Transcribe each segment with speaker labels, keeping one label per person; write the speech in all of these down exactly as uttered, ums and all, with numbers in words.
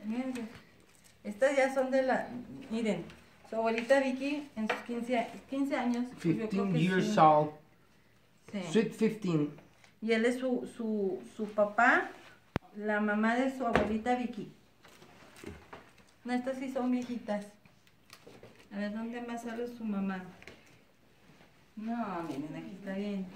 Speaker 1: Miren, estas ya son de la... Miren, su abuelita Vicky en sus quince, quince años.
Speaker 2: fifteen years sí. old.
Speaker 1: Sí.
Speaker 2: Sweet fifteen.
Speaker 1: Y él es su, su, su papá, la mamá de su abuelita Vicky. No, estas sí son viejitas. A ver, ¿dónde más sale su mamá? No, miren, aquí está bien.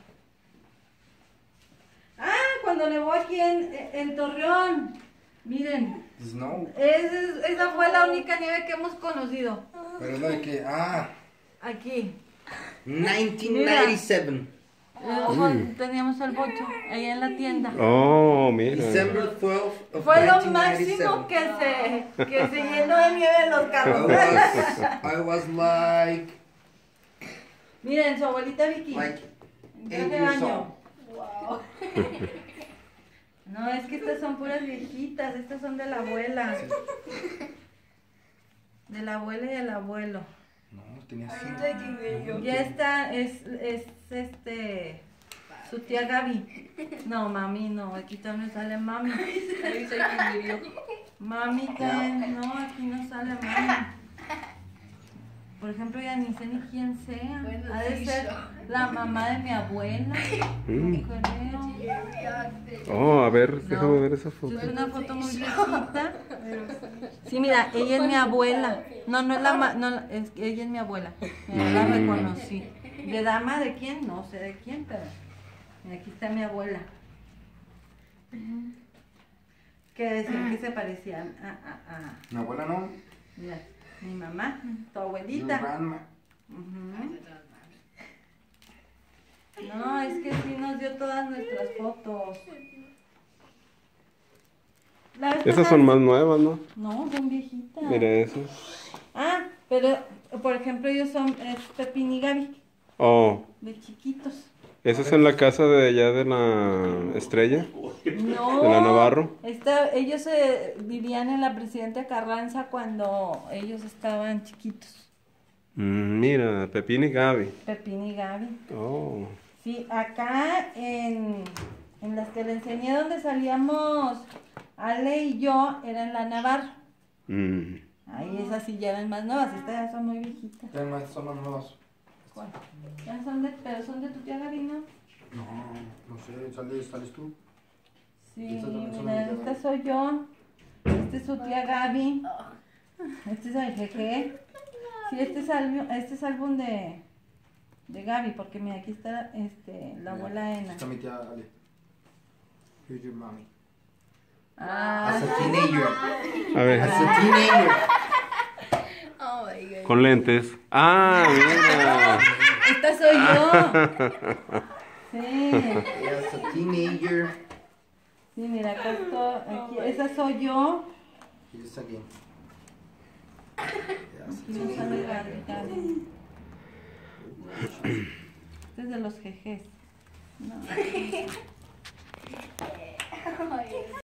Speaker 1: Ah, cuando nevó aquí en, en Torreón. Miren.
Speaker 2: Snow.
Speaker 1: Es, esa fue la única nieve que hemos conocido.
Speaker 2: Pero no hay que... Ah.
Speaker 1: Aquí.
Speaker 2: nineteen ninety-seven.
Speaker 1: Mm. Teníamos el bocho ahí en la tienda.
Speaker 3: Oh, mira.
Speaker 2: December twelfth of
Speaker 1: Fue lo
Speaker 2: nineteen ninety-seven.
Speaker 1: máximo que se, que se llenó de nieve en los carros.
Speaker 2: I was, I was like...
Speaker 1: Miren, su abuelita Vicky.
Speaker 2: Like
Speaker 1: En
Speaker 2: eight
Speaker 1: traje de
Speaker 2: years
Speaker 1: baño.
Speaker 2: old.
Speaker 1: Wow. No, es que estas son puras viejitas. Estas son de la abuela. De la abuela y del abuelo.
Speaker 2: No, tenía cinco.
Speaker 1: Ya está, es, es este, su tía Gaby. No, mami, no, aquí también sale mami. Mami también, no, aquí no sale mami. Por ejemplo, ya ni sé ni quién sea.
Speaker 4: Bueno,
Speaker 1: Ha de
Speaker 4: sí,
Speaker 1: ser
Speaker 4: yo.
Speaker 1: la mamá de mi abuela.
Speaker 3: Mm.
Speaker 1: Creo.
Speaker 3: Oh, a ver,
Speaker 1: No.
Speaker 3: déjame ver esa foto.
Speaker 1: Es una foto muy viejita. Sí, mira, ella es mi abuela. No, no es la ma no, es que ella es mi abuela. Ya la reconocí. ¿De dama de quién? No sé de quién, pero mira, aquí está mi abuela. Que decían que se parecían a, a, a
Speaker 2: Mi abuela no.
Speaker 1: mira, mi mamá, tu
Speaker 2: Your
Speaker 1: abuelita.
Speaker 2: grandma.
Speaker 1: Ujú. No, es que sí nos dio todas nuestras fotos. La vez
Speaker 3: Esas
Speaker 1: pasada-
Speaker 3: son más nuevas, ¿no?
Speaker 1: No, son viejitas.
Speaker 3: Mira esas.
Speaker 1: Ah, pero por ejemplo ellos son es Pepín y Gaby,
Speaker 3: Oh,
Speaker 1: de chiquitos.
Speaker 3: ¿esa es en la casa de allá de la Estrella?
Speaker 1: No.
Speaker 3: ¿De la Navarro?
Speaker 1: Esta, ellos eh, vivían en la Presidenta Carranza cuando ellos estaban chiquitos.
Speaker 3: Mm, mira, Pepín y Gaby.
Speaker 1: Pepín y Gaby.
Speaker 3: Oh.
Speaker 1: Sí, acá en, en las que le enseñé donde salíamos Ale y yo, era en la Navarro.
Speaker 3: Mm.
Speaker 1: Ahí esas sí ya eran más nuevas, estas ya son muy viejitas.
Speaker 2: Ya no son más nuevos.
Speaker 1: ¿Cuál? Ya son de, pero son de tu tía Gaby, ¿no?
Speaker 2: No, no sé, ¿sales, sales tú?
Speaker 1: Sí,
Speaker 2: Estas también son
Speaker 1: mira,
Speaker 2: de mi tía
Speaker 1: esta soy yo. Este es su tía Gaby. Este es el jeje. Sí, este es álbum, este es álbum de, de Gaby, porque mira, aquí está este, la abuela Ena.
Speaker 2: Está mi tía Ale. Here's your mommy.
Speaker 1: Ah,
Speaker 2: As a teenager.
Speaker 3: A ver,
Speaker 2: As a teenager.
Speaker 4: Oh my god.
Speaker 3: con lentes. Ah, mira.
Speaker 1: esta soy yo. Sí,
Speaker 2: As a teenager.
Speaker 1: sí, mira, acá estoy, aquí, esa soy yo.
Speaker 2: Here's again. As a
Speaker 1: Aquí no sale Gaby, Gaby. Este es de los jejes. No.
Speaker 4: Oh my god.